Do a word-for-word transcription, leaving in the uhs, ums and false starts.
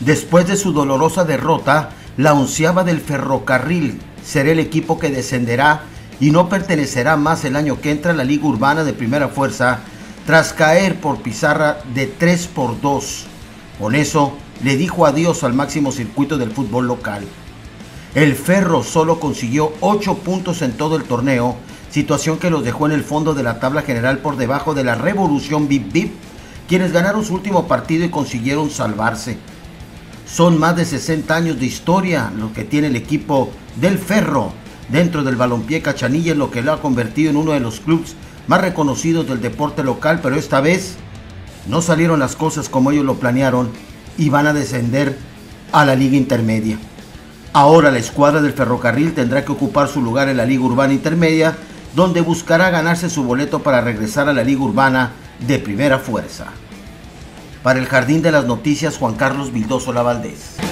Después de su dolorosa derrota, la onceava del Ferrocarril será el equipo que descenderá y no pertenecerá más el año que entra a la Liga Urbana de Primera Fuerza tras caer por pizarra de tres por dos. Con eso, le dijo adiós al máximo circuito del fútbol local. El Ferro solo consiguió ocho puntos en todo el torneo, situación que los dejó en el fondo de la tabla general por debajo de la Revolución Vip Vip, quienes ganaron su último partido y consiguieron salvarse. Son más de sesenta años de historia lo que tiene el equipo del Ferro dentro del balompié Cachanilla, en lo que lo ha convertido en uno de los clubes más reconocidos del deporte local, pero esta vez no salieron las cosas como ellos lo planearon y van a descender a la Liga Intermedia. Ahora la escuadra del Ferrocarril tendrá que ocupar su lugar en la Liga Urbana Intermedia, donde buscará ganarse su boleto para regresar a la Liga Urbana de Primera Fuerza. Para el Jardín de las Noticias, Juan Carlos Vildoso Lavaldez.